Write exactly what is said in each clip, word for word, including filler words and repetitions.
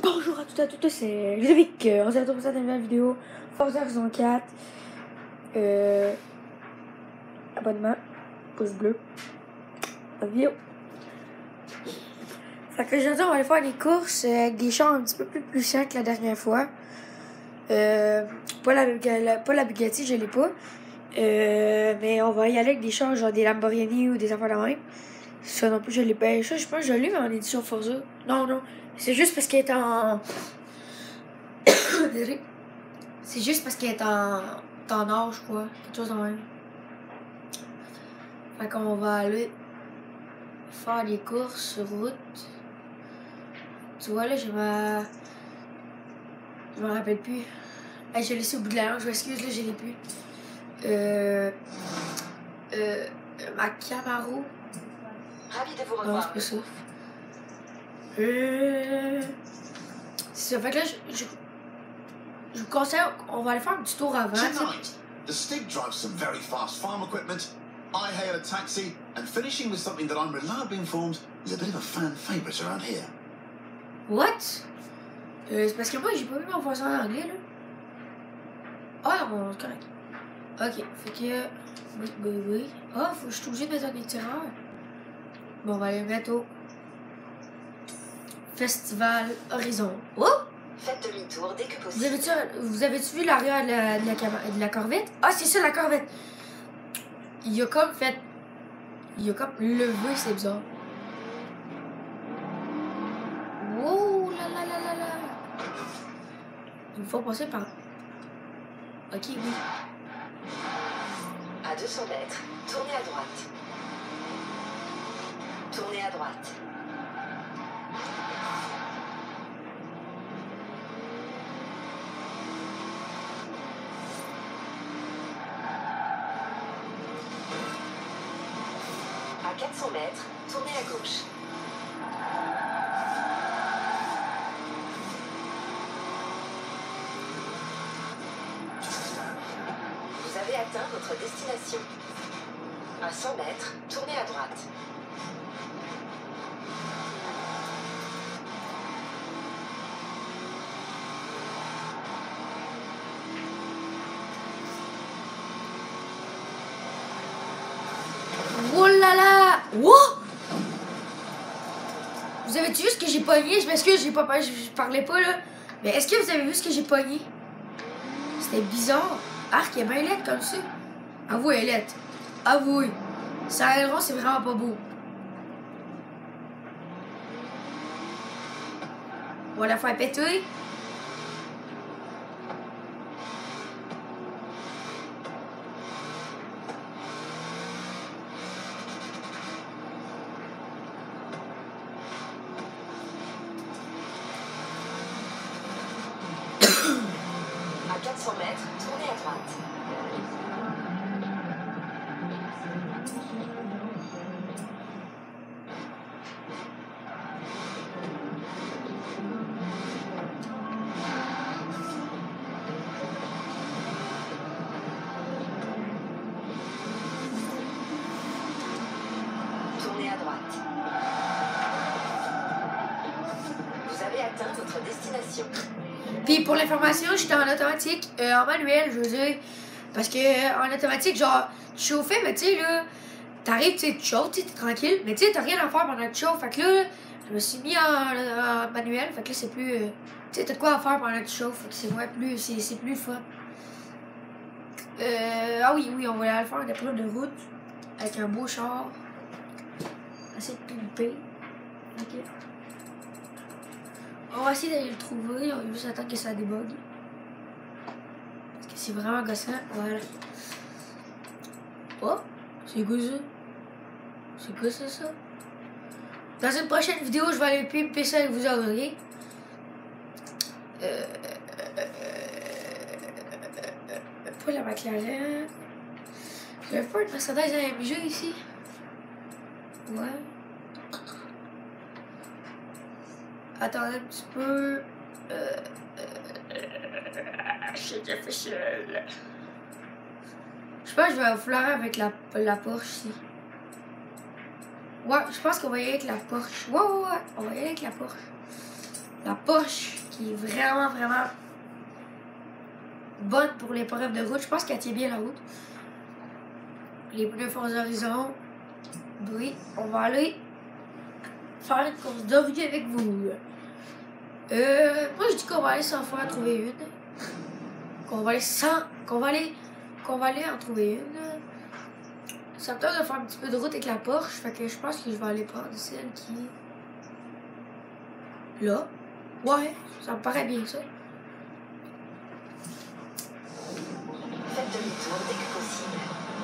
Bonjour à toutes et à toutes, c'est Ludovic. Euh, on se retrouve pour cette nouvelle vidéo. Forza Horizon quatre. Euh, abonnement, pouce bleu, la vidéo. Fait que aujourd'hui, on va aller faire des courses avec des chars un petit peu plus puissants que la dernière fois. Euh, pas, la, la, pas la Bugatti, je l'ai pas. Euh, mais on va y aller avec des chars genre des Lamborghini ou des affaires de même. Ça non plus, je l'ai pas. Ça, je pense que je l'ai, mais en édition Forza. Non, non. C'est juste parce qu'elle est en. Désolé. C'est juste parce qu'elle est en, en or, je crois. Quelque chose de même. Fait qu'on va aller faire des courses sur route. Tu vois, là, je me. Je me rappelle plus. Hey, je l'ai laissé au bout de la langue, je m'excuse, là, je l'ai plus. Euh. Euh. Ma Camaro. Ravi de vous revoir. Non, c'est pas ça. Euh. C'est ça. Fait que là, je. je Je vous conseille, on va aller faire un petit tour avant. Tonight, the Stig drives some very fast farm equipment. I hail a taxi, and finishing with something that I'm reliably informed is a bit of a fan favourite around here. What? Euh, c'est parce que moi, j'ai pas vu mon français en anglais, là. Ah non, c'est correct. Ok, fait que. Oui, oui, oui. Ah, faut que je suis obligée de mettre un étireur. Bon, on va aller mettre au Festival Horizon. Oh! Faites demi-tour dès que Vous possible. avez-tu vous avez-tu vu l'arrière de la, de, la, de la Corvette? Ah, c'est ça, la Corvette! Il a comme fait. Il a comme levé, c'est bizarre. Wow, là là là là là! Il faut passer par. Ok, oui. À deux cents mètres, tournez à droite. Tournez à droite. À quatre cents mètres, tournez à gauche. Vous avez atteint votre destination. À cent mètres, tournez à droite. Oh là là! Wow! Vous avez-tu vu ce que j'ai pogné? Je m'excuse, j'ai pas je, je parlais pas là. Mais est-ce que vous avez vu ce que j'ai pogné? C'était bizarre. Arc, elle est bien laide comme ça. Avouez, elle est laide. Avouez. Ça aileron, c'est vraiment pas beau. On va la faire péter. À quatre cents mètres, tournez à droite. Tournez à droite. Vous avez atteint votre destination. Puis pour l'information, j'étais en automatique, euh, en manuel, je veux dire. Parce que euh, en automatique, genre, tu chauffais, mais tu sais, là, t'arrives, tu sais, tu chauffes, tu sais, t'es tranquille, mais tu sais, t'as rien à faire pendant que tu chauffes. Fait que là, je me suis mis en, en manuel, fait que là, c'est plus. Euh, tu sais, t'as de quoi à faire pendant que tu chauffes, fait que c'est ouais, plus, c'est, c'est plus fun. Euh, ah oui, oui, on va aller faire des épreuve de route avec un beau char. Assez pimpé. Ok. On va essayer d'aller le trouver, on va juste attendre que ça débug. Parce que c'est vraiment gossant. Voilà. Oh, c'est quoi ça? C'est quoi ça, ça? Dans une prochaine vidéo, je vais aller pimper ça avec vous autres, ok? Euh... Pas la McLaren. J'avais pas une Mercedes A M G ici. Ouais. Attendez un petit peu. Euh, euh, c'est difficile. Je pense que je vais fleurer avec la, la Porsche ici. Ouais, je pense qu'on va y aller avec la Porsche. Ouais, ouais, ouais, on va y aller avec la Porsche. La Porsche qui est vraiment, vraiment bonne pour l'épreuve de route. Je pense qu'elle tient bien la route. Les pneus Forza Horizon. Oui, on va aller faire une course d'orgue avec vous. Euh, moi, je dis qu'on va aller sans fois en trouver une. Qu'on va aller sans... Qu'on va aller... Qu'on va aller en trouver une. Ça me tente de faire un petit peu de route avec la Porsche. Fait que je pense que je vais aller prendre celle qui... Là. Ouais, ça me paraît bien, ça. Faites demi-tour dès que possible.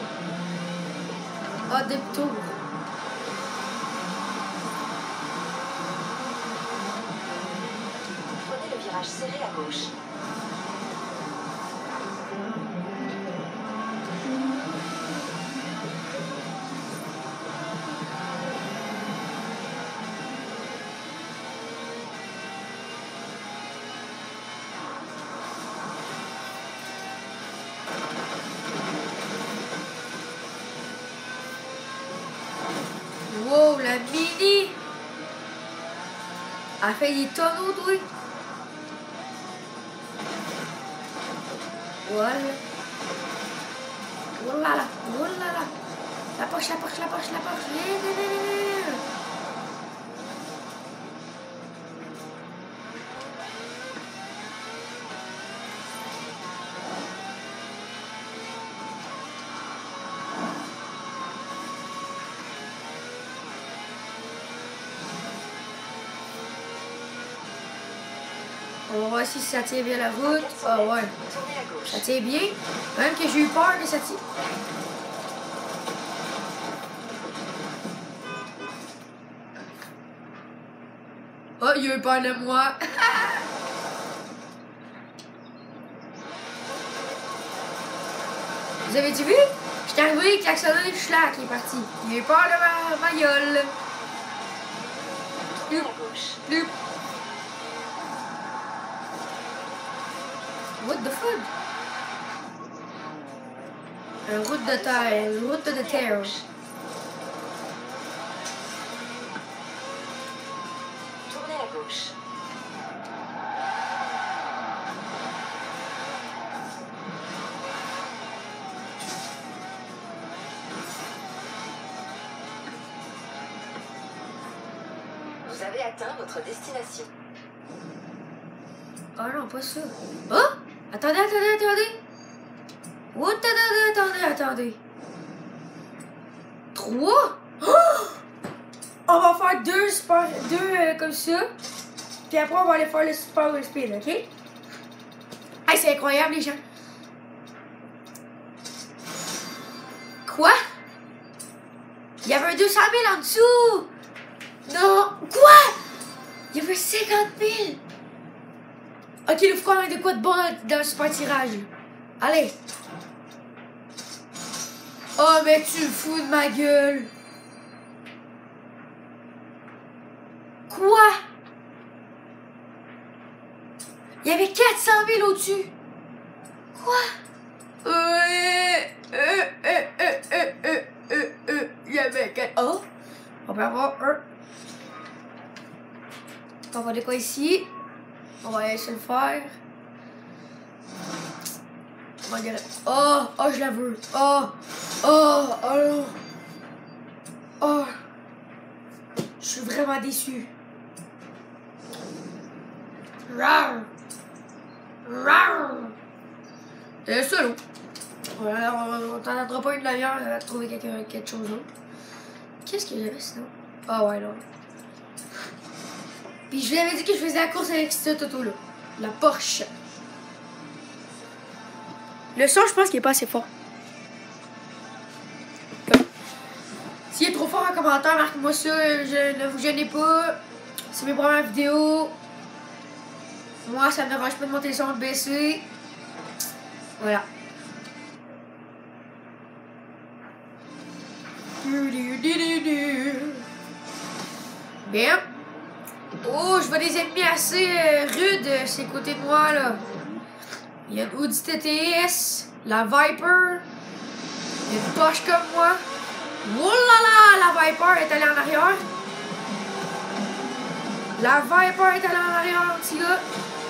Ah, demi-tour. Prenez le virage serré à gauche. Wow, la Mini! Elle fait des tonneaux, toi! Voilà! Oh là là! Oh là là! La Porsche, la Porsche, la Porsche, la Porsche! On va voir si ça tient bien la route. Ah ouais. Ça tient bien. Même que j'ai eu peur que ça tient. Oh, il a eu peur de moi. Vous avez vu? Je suis arrivé, il klaxonnait, je suis là, qui est parti. Il a eu peur de ma, ma gueule. Loup. Loup. What the fuck? Une route de terre, une route de terre. Tournez à gauche. Vous avez atteint votre destination. Oh non, pas ça. Oh! Attendez, attendez, attendez! Oh, attendez, attendez, attendez! Trois? Oh! On va faire deux super, deux euh, comme ça. Puis après, on va aller faire le super wheel speed, ok? Hey, c'est incroyable, les gens! Quoi? Il y avait un deux cent mille en dessous! Non! Quoi? Il y avait cinquante mille! Ok, le faut qu'on ait de quoi de bon dans, dans le super tirage. Allez. Oh, mais tu me fous de ma gueule. Quoi? Il y avait quatre cent mille au-dessus. Quoi? Euh, euh, euh, euh, euh, euh, euh, euh, il y avait quatre... Oh, on va avoir un. On va aller quoi ici? On va essayer de le faire. On va dire... Oh, oh, je la veux. Oh, oh, oh non. Oh. Je suis vraiment déçu. Rar. Rar. C'est ça, l'eau. On t'attendra pas une demi-heure à trouver quelque, quelque chose d'autre. Qu'est-ce que j'avais sinon? Ah ouais, non. Puis je lui avais dit que je faisais la course avec cette auto-là. La Porsche. Le son, je pense qu'il est pas assez fort. S'il est trop fort en commentaire, marquez-moi ça. Je, ne vous gênez pas. C'est mes premières vidéos. Moi, ça me dérange pas de monter le son de baisser. Voilà. Bien. Oh, je vois des ennemis assez euh, rudes euh, ces côtés de moi, là. Il y a une Audi T T S, la Viper, il y a une Porsche comme moi. Oh là là, la Viper est allée en arrière. La Viper est allée en arrière, mon petit gars.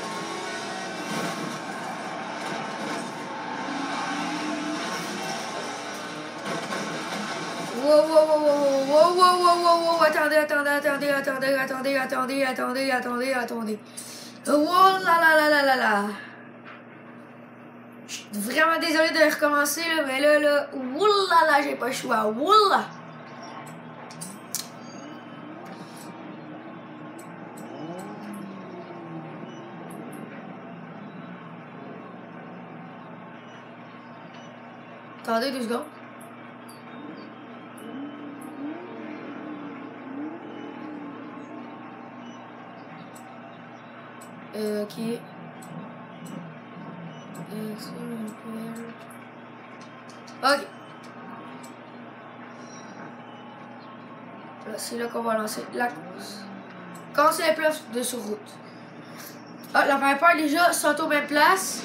Wow, wow, wow, wow, wow, wow, wow, wow, wow, attendez, attendez, attendez, attendez, attendez, attendez, attendez, attendez, attendez. Oh là là là là là là. Je suis vraiment désolée de recommencer, là, mais là, là, oulala, j'ai pas le choix, oula. Attendez deux secondes. Euh, ok. Euh, ok. Là, c'est là qu'on va lancer la course. Quand c'est les places de sur route. Ah, la Viper déjà sont aux mêmes places.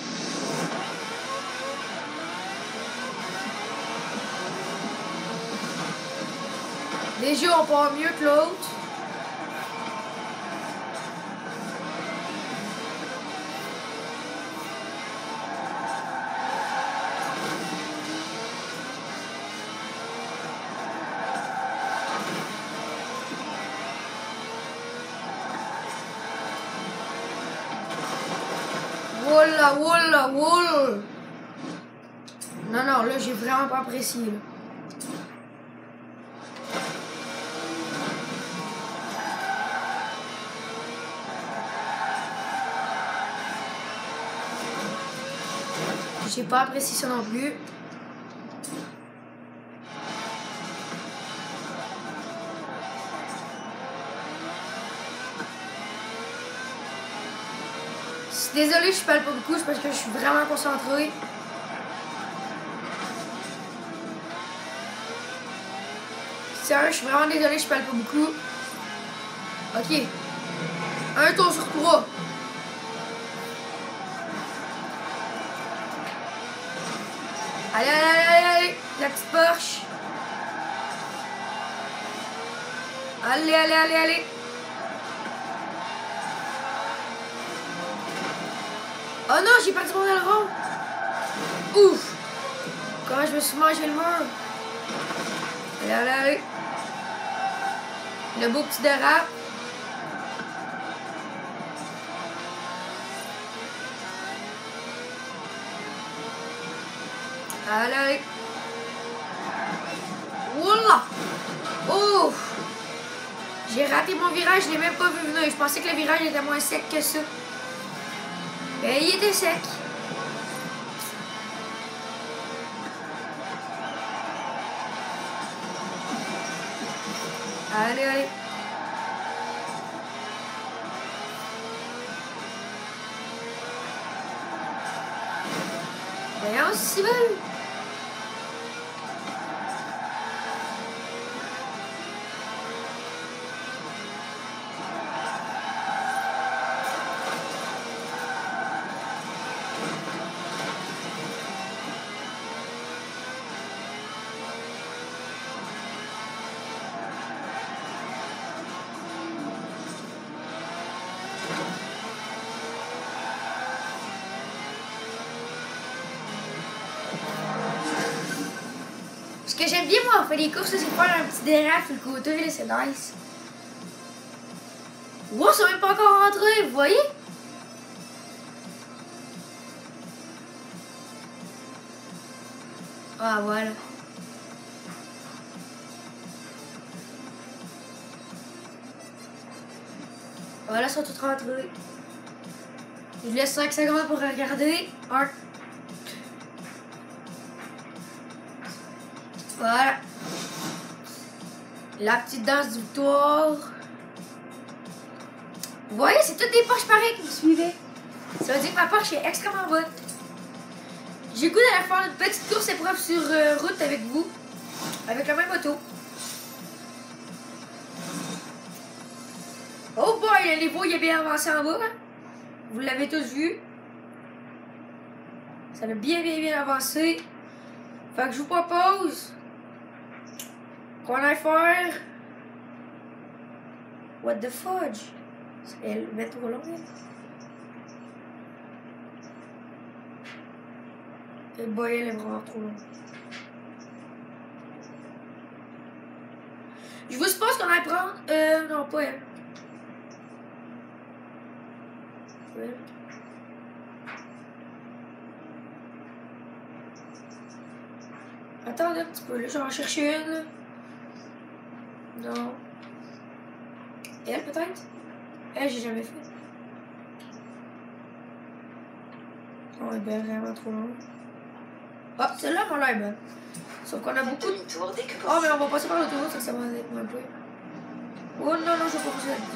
Déjà, on part mieux que l'autre. Woula, woula, woula. Non, non, là, j'ai vraiment pas apprécié, là. J'ai pas apprécié ça non plus. Désolée, je parle pas beaucoup, c'est parce que je suis vraiment concentrée. Sérieux, je suis vraiment désolée, je parle pas beaucoup. Ok. Un tour sur trois. Allez, allez, allez, allez, la petite Porsche. Allez, allez, allez, allez. Oh non, j'ai perdu mon aileron. Ouf. Comment je me suis mangé le mur. Allez, allez, allez. Le beau petit dérape. Allez, allez. Oula. Ouf. J'ai raté mon virage, je l'ai même pas vu venir. Je pensais que le virage était moins sec que ça. Et il était sec. Allez, allez. Voyons, si belle. Ce que j'aime bien, moi, on fait des courses, c'est faire un petit dérap sur le côté, c'est nice. Wow, ça n'est même pas encore rentré, vous voyez? Ah, voilà. Voilà, ils sont tous rentrés. Je laisse cinq secondes pour regarder. un. Voilà. La petite danse du victoire. Vous voyez, c'est toutes des Porsche pareilles qui me suivaient. Ça veut dire que ma Porsche est extrêmement bonne. J'ai le goût d'aller faire une petite course épreuve sur euh, route avec vous. Avec la même auto. Oh boy, le niveau il est bien avancé en bas. Hein? Vous l'avez tous vu. Ça a bien bien bien avancé. Fait que je vous propose qu'on aille faire... What the fudge? Elle met trop long, elle. Le boy, elle est vraiment trop long. Je vous suppose qu'on aille prendre. Euh, non, pas elle. Ouais. Attends un petit peu, là, je vais en chercher une. Là. Non. Elle, peut-être? Elle, j'ai jamais fait. Oh, elle est vraiment trop longue. Ah, celle-là, mon l'air bonne. Sauf qu'on a beaucoup de... Oh, mais on va passer par l'autoroute, ça, ça va être moins peu. Oh, non, non, je vais pas passer là-dessus.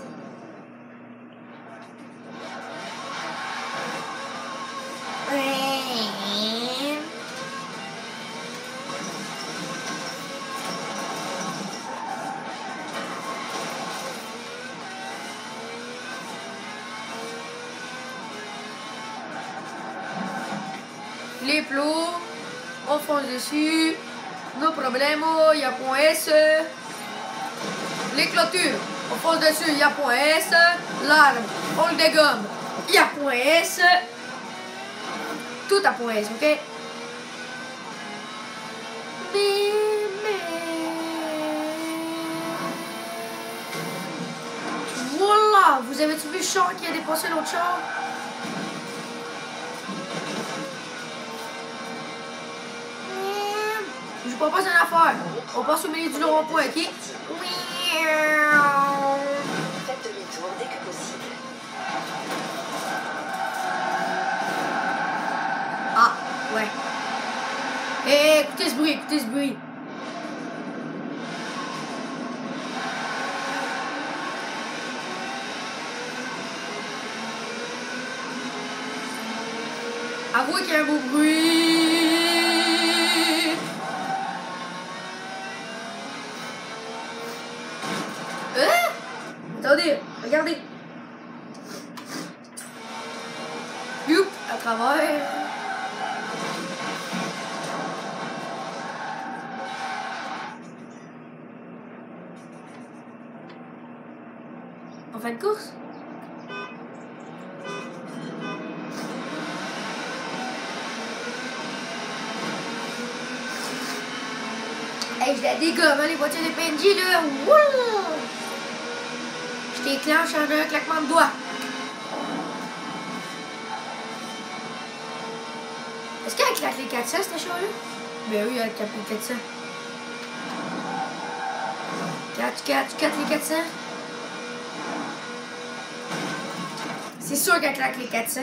Les plots, on fonce dessus, no problemo, il y a point S. Les clôtures, on fonce dessus, il y a point S. L'arbre, on le dégomme, il y a point S. Tout à point S, ok? Mais, mais... Voilà! Vous avez-tu vu le char qui a dépassé l'autre char? Je propose une affaire. On passe au milieu du rond-point, ok? Faites demi-tour dès que possible. Ah, ouais. Eh, écoutez ce bruit, écoutez ce bruit. Avouez qu'il y a un beau bruit. Hein? Attendez, regardez. Youp, à travers. En fin de course? Hey, je la dégomme, hein, les voitures de P N J, là. Wouh! Je t'éclenche en un claquement de doigts. Est-ce qu'elle claque les quatre cents, cette char-là? Ben oui, elle claque les quatre cents. quatre, quatre, quatre les quatre cents. C'est sûr qu'elle claque les quatre cents.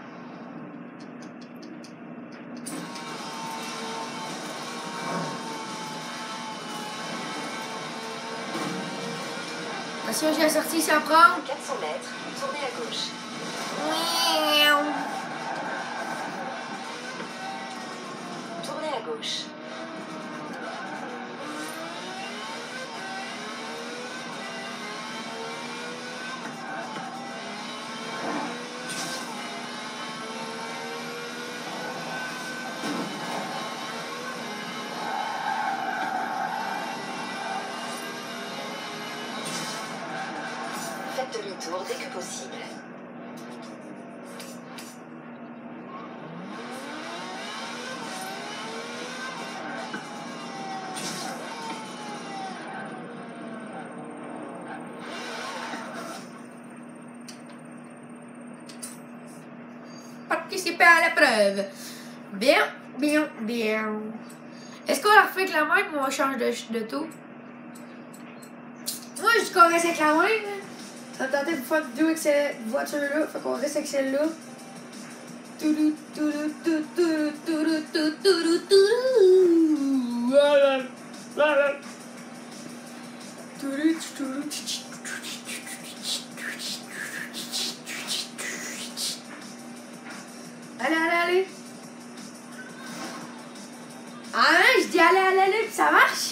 Attention, j'ai la sortie sans prendre. quatre cents mètres, tournez à gauche. Tournez à gauche. Faites demi-tour dès que possible. Participer à l'épreuve. Bien, bien, bien. Est-ce qu'on la refait avec la même ou on change de, de tout? Moi, je dis qu'on reste avec la même. Ça me tentait de faire une vidéo avec cette voiture-là. Fait qu'on reste avec celle-là. Toudou, toudou, toudou, toudou, toudou, toudou, toudou. Voilà. Voilà. Toudou, toudou, toudou. Allez, allez, allez. Ah, je dis allez, allez, allez, puis ça marche.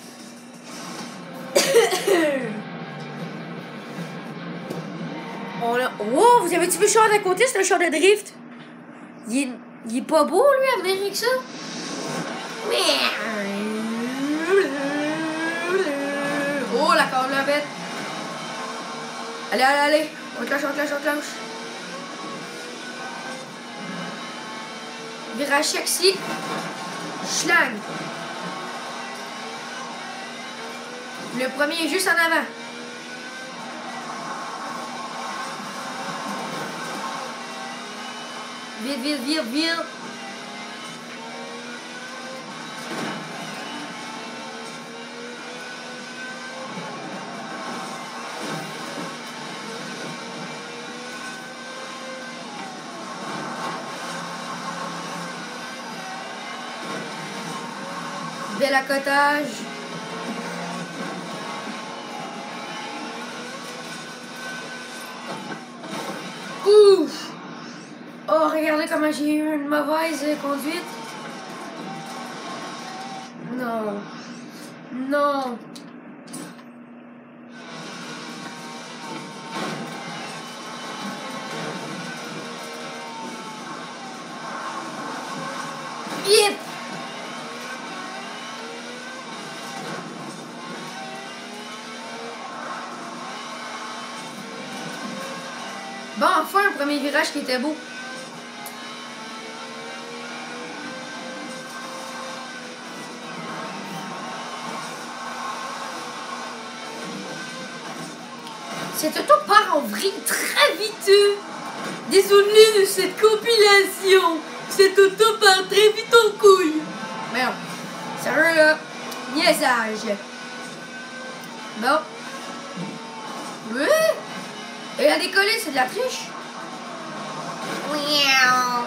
On a... Oh, vous avez-tu vu le char d'à côté? C'est un char de drift. Il est... Il est pas beau, lui, à venir avec ça. Oh, la corvette. Allez, allez, allez. On clenche, on clenche, on clenche. Virage sexy. Schlag. Le premier est juste en avant. Vite, vite, vite, vite. Bel accotage. Ouf! Oh, regardez comment j'ai eu une mauvaise conduite. Non. Non. Yep! Bon, enfin un premier virage qui était beau. Cette auto part en vrille très vite. Désolé de cette compilation. Cette auto part très vite en couille. Merde. Sérieux là. Niaisage. Bon. Oui. Et a décollé, c'est de la triche. Miaou.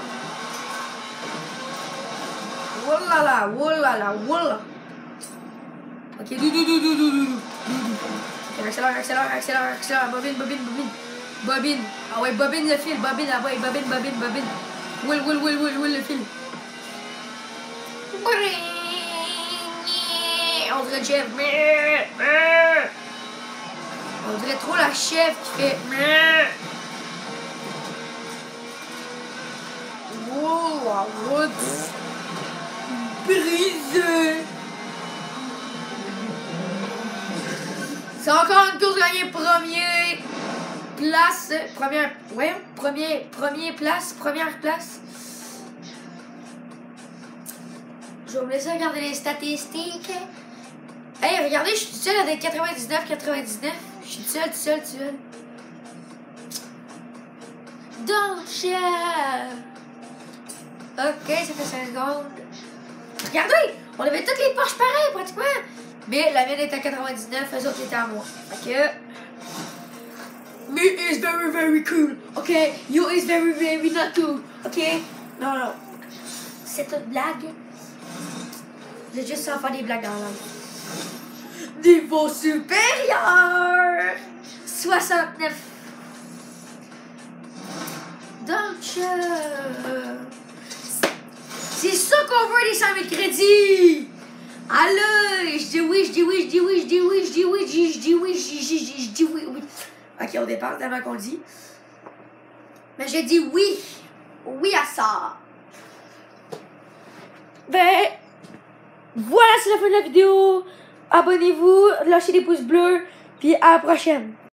Wallala, wallala, wallala. Ok, doudou, doudou, doudou, doudou. Accélère, accélère, accélère, accélère. Bobine, bobine, bobine. Bobine. Ah ouais, bobine le fil. Bobine, ah ouais, bobine, bobine, bobine. Will, will, will, will, will le fil. On dirait Jeff. On dirait trop la chef qui fait. Wow, what? Brisé. C'est encore une course gagnée premier place, première, ouais, premier, premier place, première place. Je vais me laisser regarder les statistiques. Hey, regardez, je suis toute seule avec quatre-vingt-dix-neuf quatre-vingt-dix-neuf. Je suis toute seule, toute seule, toute seule. Donc, ok, ça fait cinq secondes. Regardez, on avait toutes les Porsche pareilles, pratiquement. Mais la mienne est à quatre-vingt-dix-neuf, eux autres étaient à moi. Ok. Me is very, very cool. Ok. You is very, very not cool. Ok. Non, non. C'est une blague. J'ai juste à faire des blagues dans la niveau supérieur. soixante-neuf. Donc, euh, c'est ça qu'on veut, les cent mille crédits. Allez, je dis oui, je dis oui, je dis oui, je dis oui, je dis oui, je dis oui, je dis oui, je dis, je dis oui, oui. Ok, on départ tellement qu'on le dit. Mais j'ai dit oui. Oui à ça. Ben, voilà, c'est la fin de la vidéo. Abonnez-vous, lâchez des pouces bleus, puis à la prochaine.